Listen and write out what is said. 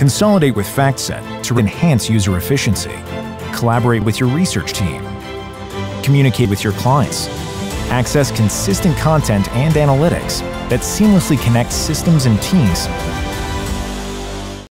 Consolidate with FactSet to enhance user efficiency. Collaborate with your research team. Communicate with your clients. Access consistent content and analytics that seamlessly connect systems and teams